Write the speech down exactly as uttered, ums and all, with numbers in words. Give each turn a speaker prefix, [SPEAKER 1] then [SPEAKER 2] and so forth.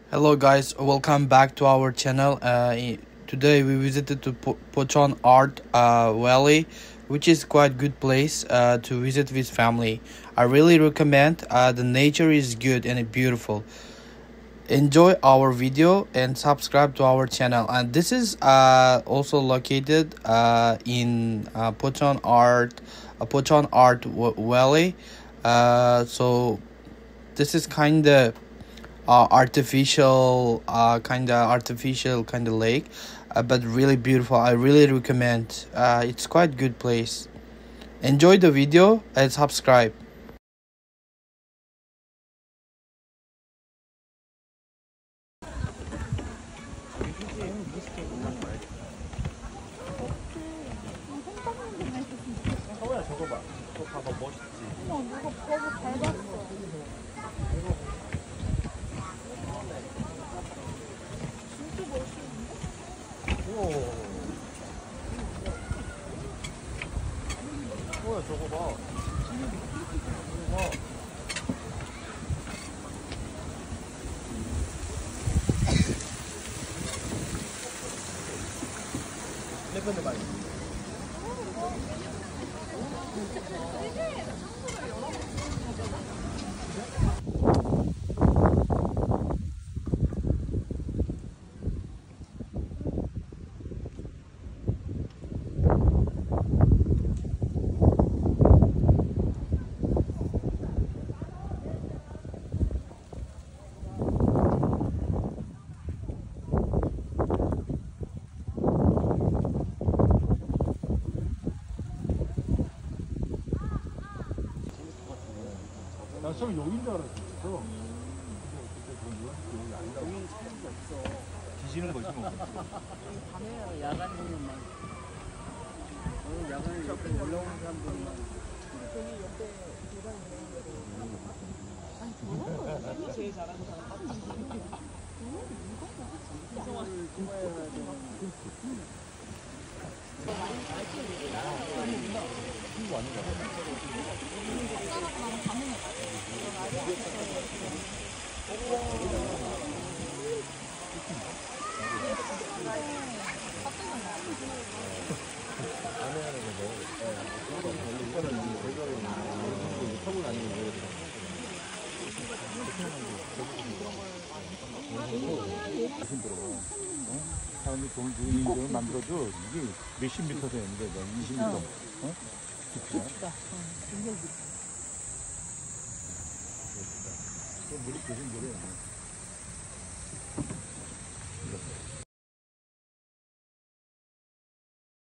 [SPEAKER 1] Hello guys, welcome back to our channel. Uh, i- today we visited to po- Pochon Art uh, Valley, which is quite good place uh, to visit with family. I really recommend. Uh, the nature is good and beautiful. Enjoy our video and subscribe to our channel. And this is uh, also located uh, in uh, Pochon Art, uh, Pochon Art w- Valley. Uh, so this is kind of uh, artificial uh, kind of artificial kind of lake, uh, but really beautiful. I really recommend. Uh, it's quite good place. Enjoy the video and subscribe.
[SPEAKER 2] 서우야 저거 봐. 저거 봐봐 멋있지.
[SPEAKER 3] 어머 누가 버거 밟았어. 진짜 멋있는데?
[SPEAKER 2] 우와. 서우야 저거 봐. 저거 봐. 레몬도 맛있어. 나 처음 여기인 줄 알았어. 그래서 여기 아니라고. 뒤지는 거지 뭐.
[SPEAKER 4] 밤에 야간에는 막 어, 야간에 옆에 올라오는 사람들만 저기 옆에 계단 아니 저런 거 제일 잘하는 사람 이성화를 좋아해야
[SPEAKER 2] 사람이 좋은 주인공을 만들어도 이게 몇십 미터 되는데 뭐 이십 미터. 어? 깊이야.
[SPEAKER 4] 깊다. 굉장히 깊다.
[SPEAKER 2] 물이 계신 물이